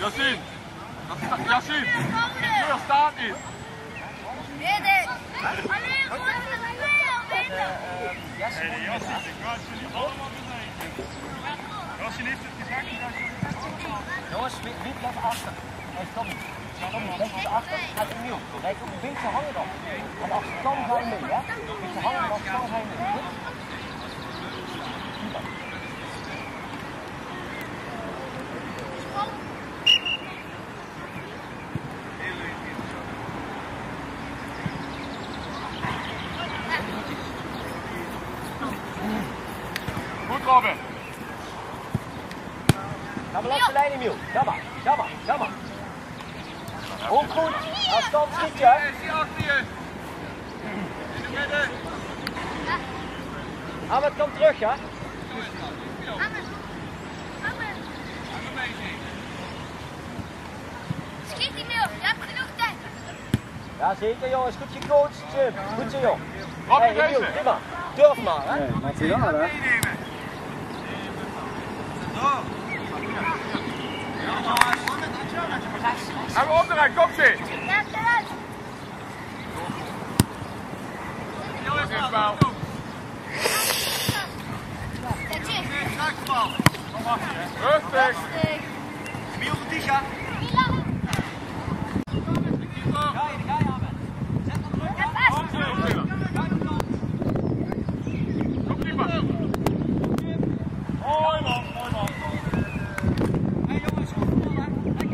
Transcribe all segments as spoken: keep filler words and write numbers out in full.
Yasin! Yasin! Die deur staat niet! Midden! Alleen goed met de deur! Hey, Yasin, ik wou het jullie allemaal beneden. Yasin heeft het gezegd, jongens, wie blijft achter? Hey, Tommy. Tommy, blijf eens achter. Ga je nieuw. Kijk, op de beetje hangen dan. En als het kan, ga je mee, hè? Beetje hangen, als het kan, ga je mee. Goed, Robin! Ga maar langs de lijn, Emiel. Jammer, jammer, jammer. Ook goed. Afstand schiet je. Is die achter je? In de midden! Ahmed, kom terug, ja? Ahmed! Ahmed! Schiet die Mil, je hebt genoeg tijd. Ja, zeker jongens. Goed gecoacht, Jim. Goed zo, jong. Rob, Hey, deze! Emiel, prima. Durf maar, hè? Nee, materiaal, hè? Gaan we opdraaien, kom ze! Ja, eruit. Dit is wel. Rustig! Emiel, goed die gaat. Ga je, ga je, Ahmed. Zet hem terug. Ja, vast. Kom prima! Mooi man, mooi man! Hé jongens, goed vol, hè? Lekker.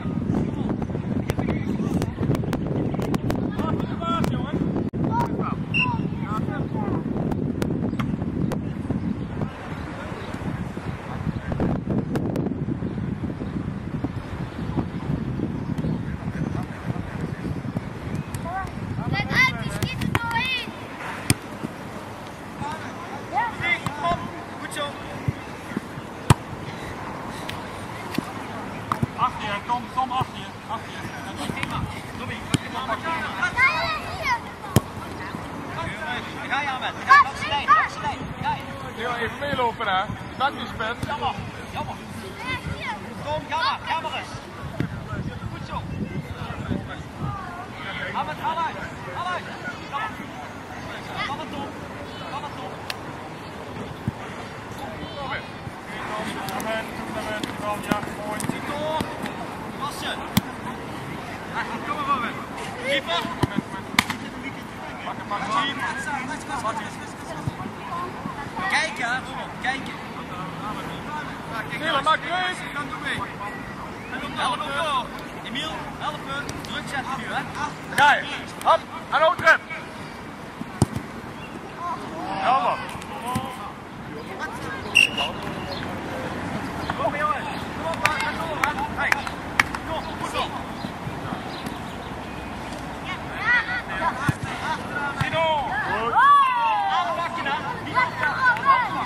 Let uit, die schiet er doorheen. Ja. Goed zo. achter je, Tom, Tom, achter je. Achter je. Prima. Tommy, Ga je hier? ga je, Ahmed. Ga je langs de lijn, langs de lijn. Ga je. Heel even meelopen hè! Dat is spits! Jammer, jammer. Ja, hier. Tom, jammer, jammer eens. Goed zo. Ahmed, haal uit. Haal uit. Jammer. Kan het, Tom. Kan het, Tom. Robin! Amen, amen, Tom, ja, mooi. Zie door. Passen. Ja, kom maar, Robin. Keeper. Pak hem maar aan! Kijken, hè, Robin. Kijken. Nielen, maak race! Help hem door. Emiel, helpen. Druk zetten nu, hè. Ga je! Hop! Aan de trip! Jammer! Kom jongens. Kom op, ga door, hè. Hey. Kom, goed op. Tino! Goed! Aanpakken, hè. Niet oppakken.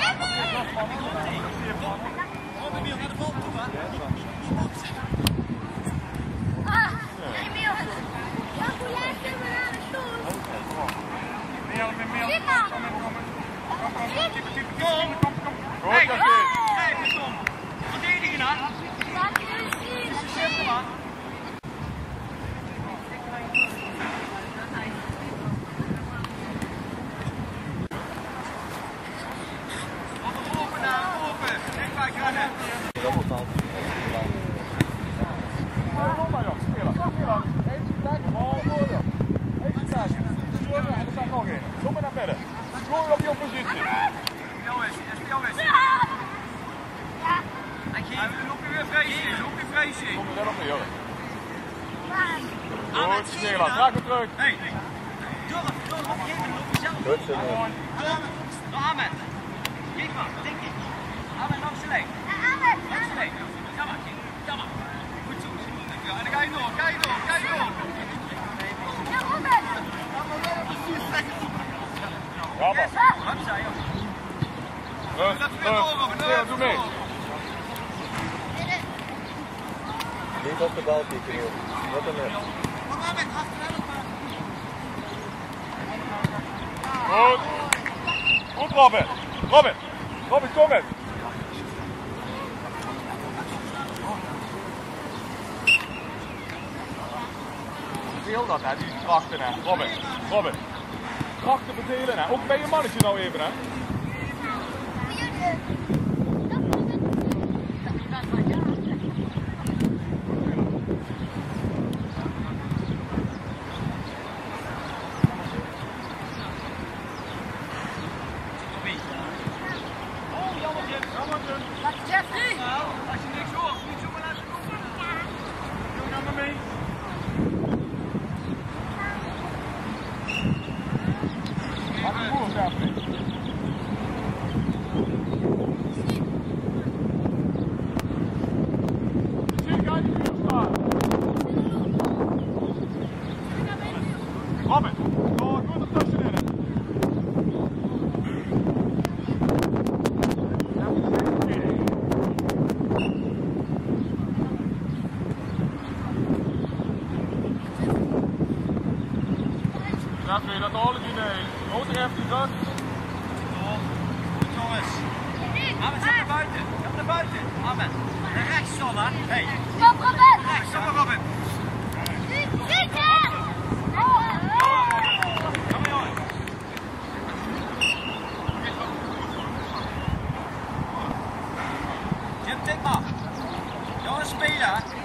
Kom, Emiel, naar de bal toe, hè. Niet, niet, niet opzetten. Ah, Emiel. Ja, hoe jij zit me naar de stoel. Meer, meer, meer. Zit maar. Kom, kom, kom. Kom, kom, keeper, keeper, Tom. kom, kom. Goed, Hey, Yasin! krijg je, Tom. Verdedigen, hè. Laat je eens zien. Simpel, hè. Open, hè. Open. Kijk maar, rennen. Kom maar, joh! Spelen! Spelen! Even kijken, bal voor je! Even kijken! Scoren en er staat nog één! Kom maar naar binnen! Scoren op je oppositie! Jongens, jongens. Ja. Loop je weer vrees in, loop je vrees in. Kom er zelf mee, joh! Waar? Goed, Nederland, draag hem terug! Hey, durf, durf, op geef hem, loop jezelf. Goed zo, man. Durf, naar Ahmed. Geef maar, denk ik. Ahmed langs de lijn. Ja, Ahmed. Langs de lijn. Jammer, jammer. Goed zo. Ja, en dan ga je door, ga je door, ga je door. Ja, Robin. Jammer! Wat zei je? Rust, rust! Nederland, doe mee! Niet op de bal pieken, joh. Wat een net. Goed! Goed, Robin! Robin! Robin, kom eens! verteel dat, hè, die krachten, hè. Robin, Robin. Krachten vertelen, hè. Ook bij je mannetje nou even, hè. Jeffrey! Nou, als je niks hoort, niet zomaar laten komen. Doe nou maar mee. Wat een boer, Jeffrey. Zie ik uit die muur staan. Robin, oh, ik moet er tussenin. Jeffrey, dat alle idee. Houd er even die gun. Goed jongens. Ahmed, zet naar buiten. Kom naar buiten. Ahmed. Naar rechts zo, hè. Hey. Stop, Robin! Rechts, stop maar Robin. Zitten! Kom maar jongen. Jim, tik maar. Jongens, spelen.